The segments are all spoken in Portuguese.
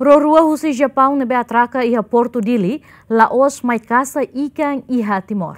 Rorua husi Japão nebe atraca iha Porto Dili, Laos mai caça ikan iha Timor.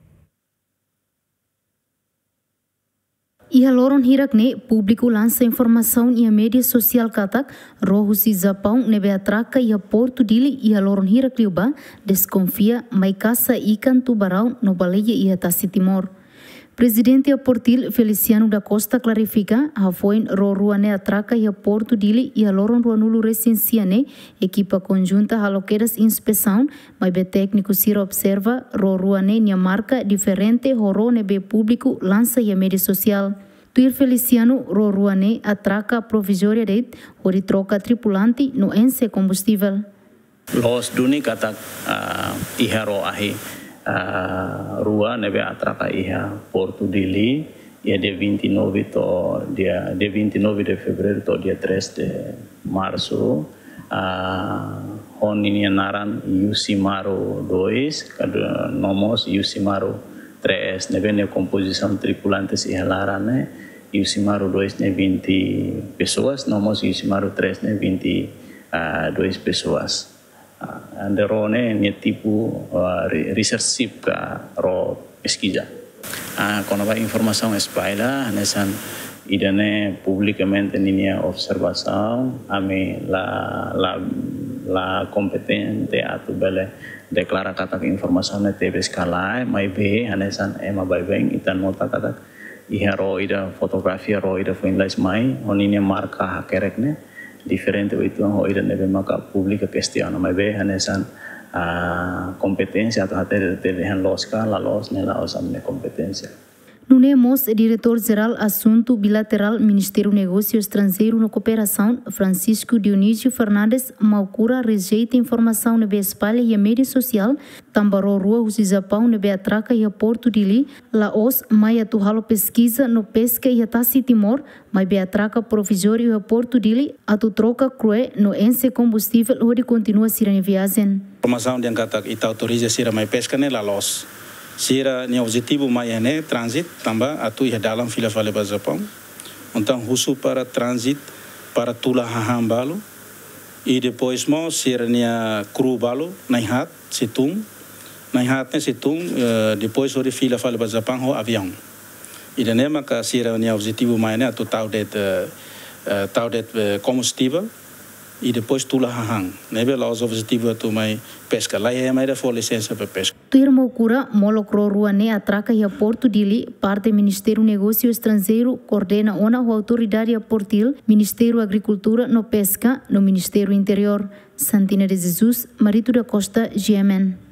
Iha loron hirak ne público lança informação e a mídia social katak rohusi Japão nebe atraca iha Porto Dili iha loron hirak liuba desconfia mai caça ikan tubarão no baleia iha Tassi Timor. Presidente Portil Feliciano da Costa clarifica a foi roruane atraca e a Porto Dili e a loron ruanulu recensiane equipa conjunta haloqueiras inspeção, mas be técnico sira observa roruane nia marca diferente horone be público lança e a mídia social. Tuir Feliciano roruane atraca provisória de ori troca tripulante no ense combustível. Los duni kata iharo ahi. Rua nebe atraca iha Porto Dili ia dia 29 to dia 29 de fevereiro to dia 3 de março honini naran Yusimaru 2 kada nomos Yusimaru 3 nebe ne composição tripulantes iha larane Yusimaru 2 ne 20 pessoas nomos Yusimaru 3 ne 22 pessoas. Anderone ni tipo research ka ro pesquisa. Quando vai informação espalha, nesan idane publicamente ninia observação, ame la competente atu bele declara kata informação na TV skala, mai be hanesan ema bai beng itan nota kata iha ro ida fotografia ro ida foi lais mai, oninia marca hakerekne. Diferente itu ho ida nebe maka publika questiona mai be hanesan competência atau até terlihat loska la los nela osamne competência. Nunemos diretor-geral assunto bilateral Ministério Negócio Estrangeiro no Cooperação Francisco Dionísio Fernandes Maukura rejeita informação nebe espalha e a mídia social tambaro rua o Japão nebe atraca e a Porto Dili Laos mai atuhalo pesquisa no pesca e a Tassi Timor mai be atraca provisório a Porto Dili atu troca crue no ense combustível onde continua sirane viagem. Informação yang kata ita autoriza sira mai pesca ne Laos. Sira ni objetivo mai ene transit tambah atu ia dalam fila fale ba Japão. Então husu para transit para tula haham balo e depois mo sira nia kru balo naihat situng naihatnya situng depois ori fila fale ba Japão ho avião. Ida ne maka sira ni objetivo mai ene atu tau det combustível e depois tula hahang. Nebe lá os objetivos atu mai pesca. Lá é mai da for licença para pesca. Tuir Maukura molokro ruane atraca e a Porto Dili parte Ministério Negócio Estrangeiro coordena ona a autoridade a Portil Ministério Agricultura no Pesca no Ministério Interior. Santina de Jesus, Marito da Costa, GMN.